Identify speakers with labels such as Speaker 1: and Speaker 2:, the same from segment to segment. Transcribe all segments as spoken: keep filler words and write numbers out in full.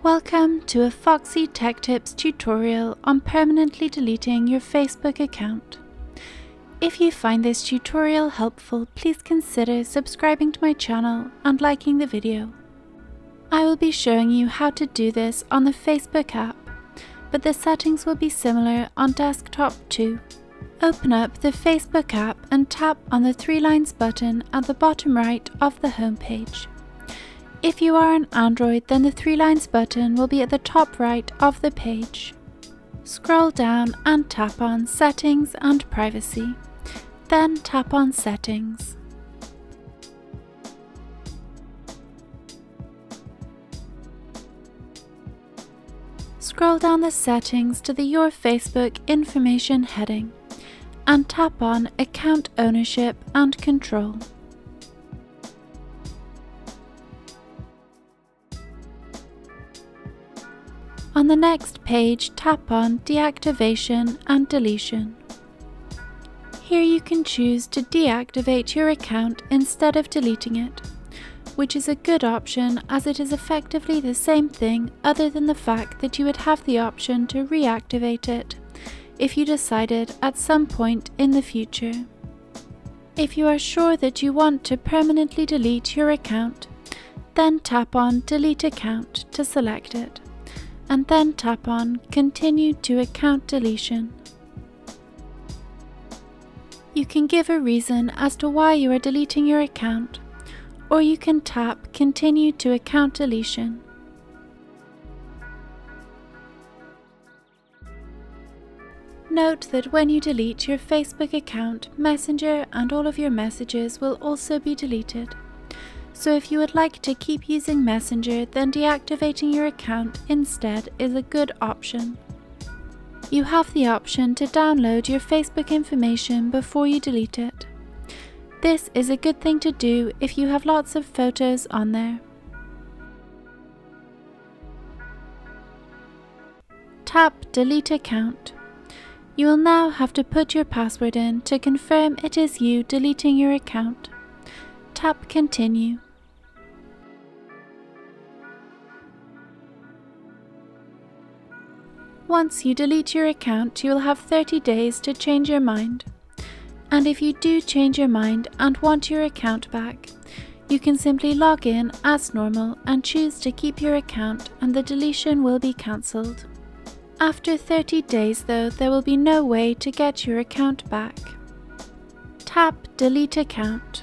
Speaker 1: Welcome to a Foxy Tech Tips tutorial on permanently deleting your Facebook account. If you find this tutorial helpful, please consider subscribing to my channel and liking the video. I will be showing you how to do this on the Facebook app, but the settings will be similar on desktop too. Open up the Facebook app and tap on the three lines button at the bottom right of the home page. If you are on Android, then the three lines button will be at the top right of the page. Scroll down and tap on Settings and Privacy. Then tap on Settings. Scroll down the settings to the Your Facebook Information heading and tap on Account Ownership and Control. On the next page, tap on Deactivation and Deletion. Here you can choose to deactivate your account instead of deleting it, which is a good option as it is effectively the same thing other than the fact that you would have the option to reactivate it if you decided at some point in the future. If you are sure that you want to permanently delete your account, then tap on Delete Account to select it, and then tap on Continue to Account Deletion. You can give a reason as to why you are deleting your account, or you can tap Continue to Account Deletion. Note that when you delete your Facebook account, Messenger and all of your messages will also be deleted. So if you would like to keep using Messenger, then deactivating your account instead is a good option. You have the option to download your Facebook information before you delete it. This is a good thing to do if you have lots of photos on there. Tap Delete Account. You will now have to put your password in to confirm it is you deleting your account. Tap Continue. Once you delete your account, you will have thirty days to change your mind. And if you do change your mind and want your account back, you can simply log in as normal and choose to keep your account, and the deletion will be cancelled. After thirty days though, there will be no way to get your account back. Tap Delete Account.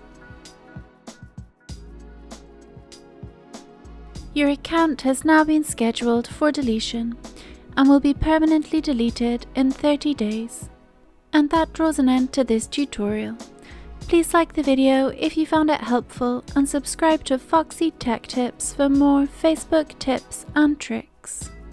Speaker 1: Your account has now been scheduled for deletion and will be permanently deleted in thirty days. And that draws an end to this tutorial. Please like the video if you found it helpful and subscribe to Foxy Tech Tips for more Facebook tips and tricks.